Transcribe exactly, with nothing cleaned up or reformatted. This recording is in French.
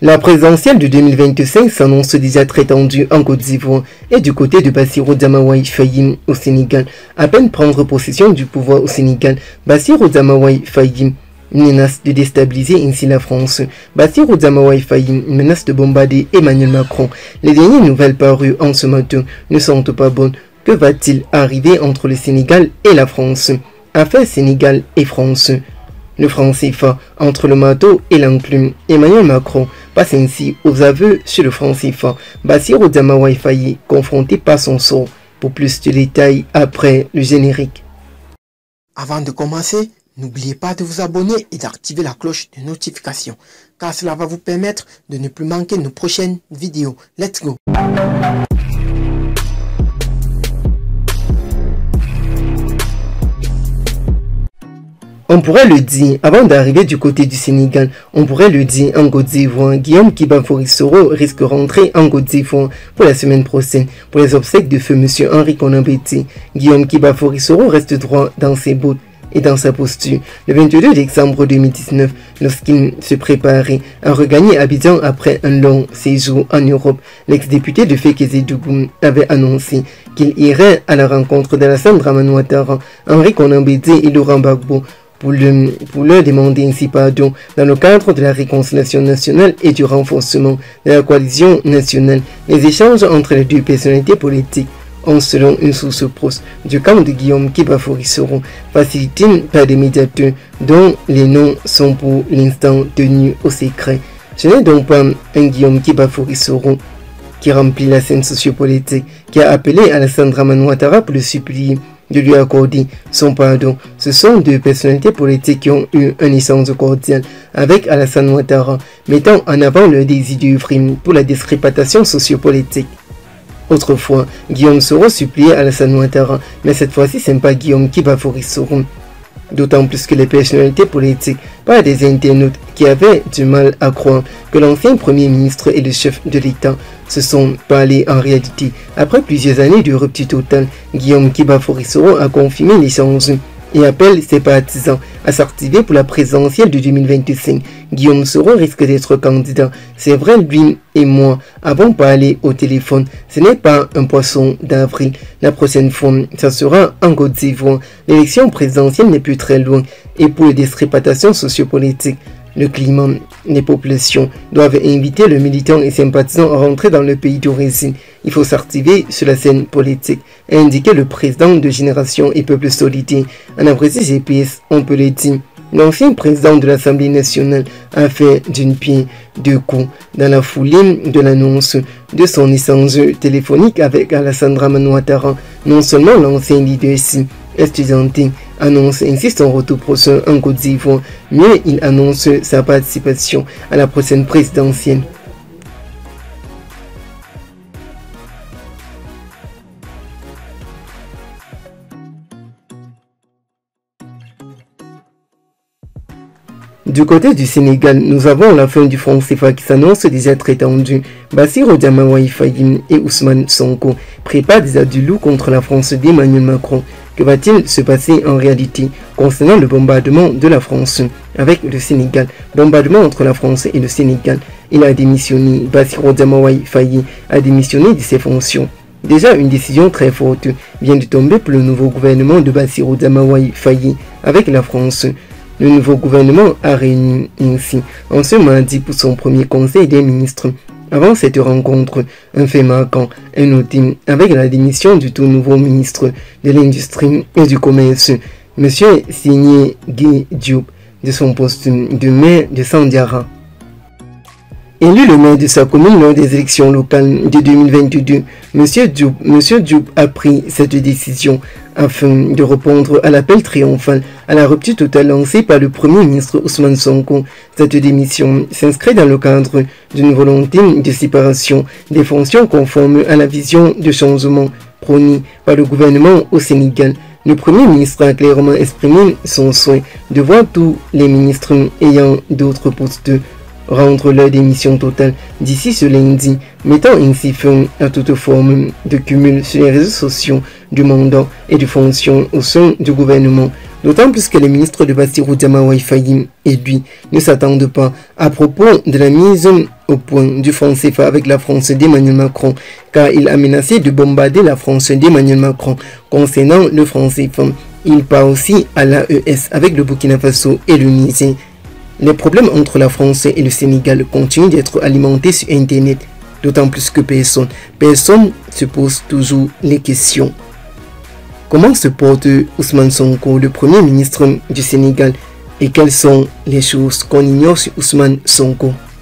La présidentielle de deux mille vingt-cinq s'annonce déjà très tendue en Côte d'Ivoire et du côté de Bassirou Diomaye Faye au Sénégal. À peine prendre possession du pouvoir au Sénégal, Bassirou Diomaye Faye menace de déstabiliser ainsi la France. Bassirou Diomaye Faye menace de bombarder Emmanuel Macron. Les dernières nouvelles parues en ce matin ne sont pas bonnes. Que va-t-il arriver entre le Sénégal et la France? Affaire Sénégal et France. Le franc C F A entre le marteau et l'enclume. Emmanuel Macron passe ainsi aux aveux sur le franc C F A. Bassirou Diomaye Faye confronté par son sort. Pour plus de détails après le générique. Avant de commencer, n'oubliez pas de vous abonner et d'activer la cloche de notification, car cela va vous permettre de ne plus manquer nos prochaines vidéos. Let's go! On pourrait le dire, avant d'arriver du côté du Sénégal, on pourrait le dire en Côte d'Ivoire. Guillaume Kiba-Fourissoro risque de rentrer en Côte d'Ivoire pour la semaine prochaine pour les obsèques de feu M. Henri Konan Bédié. Guillaume Kiba-Fourissoro reste droit dans ses bottes et dans sa posture. Le vingt-deux décembre deux mille dix-neuf, lorsqu'il se préparait à regagner Abidjan après un long séjour en Europe, l'ex-député de Fékézé-Dougou avait annoncé qu'il irait à la rencontre d'Alassane Dramane Ouattara, Henri Konan Bédié et Laurent Gbagbo pour, le, pour leur demander ainsi pardon dans le cadre de la réconciliation nationale et du renforcement de la coalition nationale. Les échanges entre les deux personnalités politiques ont, selon une source proche du camp de Guillaume Kiba-Fourissoro, facilités par des médiateurs dont les noms sont pour l'instant tenus au secret. Ce n'est donc pas un Guillaume Kiba-Fourissoro qui remplit la scène sociopolitique, qui a appelé Alassane Dramane Ouattara pour le supplier de lui accorder son pardon. Ce sont deux personnalités politiques qui ont eu un échange cordial avec Alassane Ouattara, mettant en avant leur désir d'œuvrer pour la discrépatation sociopolitique. Autrefois, Guillaume Soro suppliait Alassane Ouattara, mais cette fois-ci, ce n'est pas Guillaume Kiba-Fourissoro. D'autant plus que les personnalités politiques, par des internautes qui avaient du mal à croire que l'ancien Premier ministre et le chef de l'État se sont parlé en réalité. Après plusieurs années de rupture totale, Guillaume Kiba-Fourissoro a confirmé l'échange et appelle ses partisans à s'activer pour la présidentielle de deux mille vingt-cinq. Guillaume Soro risque d'être candidat. C'est vrai, lui et moi avons parlé au téléphone. Ce n'est pas un poisson d'avril. La prochaine fois, ça sera en Côte d'Ivoire. L'élection présidentielle n'est plus très loin. Et pour les discrépations sociopolitiques, le climat, les populations doivent inviter le militant et sympathisant à rentrer dans le pays d'origine. Il faut s'activer sur la scène politique, a indiqué le président de Génération et Peuple Solidaire. En abrégé G P S, on peut le dire. L'ancien président de l'Assemblée nationale a fait d'une pierre deux coups dans la foulée de l'annonce de son échange téléphonique avec Alassane Dramane Ouattara. Non seulement l'ancien leader estudiantin annonce ainsi son retour prochain en Côte d'Ivoire, mais il annonce sa participation à la prochaine présidentielle. Du côté du Sénégal, nous avons la fin du franc C F A qui s'annonce déjà très tendu. Bassirou Diomaye Faye et Ousmane Sonko préparent déjà du loup contre la France d'Emmanuel Macron. Que va-t-il se passer en réalité concernant le bombardement de la France avec le Sénégal? Bombardement entre la France et le Sénégal. Il a démissionné. Bassirou Diomaye Faye a démissionné de ses fonctions. Déjà, une décision très forte vient de tomber pour le nouveau gouvernement de Bassirou Diomaye Faye avec la France. Le nouveau gouvernement a réuni ainsi en ce mardi pour son premier conseil des ministres. Avant cette rencontre, un fait marquant est noté avec la démission du tout nouveau ministre de l'Industrie et du Commerce, M. Signé Guy Diop, de son poste de maire de Sandiara. Élu le maire de sa commune lors des élections locales de deux mille vingt-deux, M. Diop, M. Diop a pris cette décision afin de répondre à l'appel triomphal à la rupture totale lancée par le Premier ministre Ousmane Sonko. Cette démission s'inscrit dans le cadre d'une volonté de séparation des fonctions conforme à la vision de changement prônée par le gouvernement au Sénégal. Le Premier ministre a clairement exprimé son souhait de voir tous les ministres ayant d'autres postes rendre leur démission totale d'ici ce lundi, mettant ainsi fin à toute forme de cumul sur les réseaux sociaux du mandat et de fonctions au sein du gouvernement. D'autant plus que les ministres de Bassirou Diomaye Faye et lui ne s'attendent pas à propos de la mise au point du franc C F A avec la France d'Emmanuel Macron, car il a menacé de bombarder la France d'Emmanuel Macron. Concernant le franc C F A, il part aussi à l'A E S avec le Burkina Faso et le Niger. Les problèmes entre la France et le Sénégal continuent d'être alimentés sur Internet, d'autant plus que personne, personne se pose toujours les questions. Comment se porte Ousmane Sonko, le Premier ministre du Sénégal, et quelles sont les choses qu'on ignore sur Ousmane Sonko?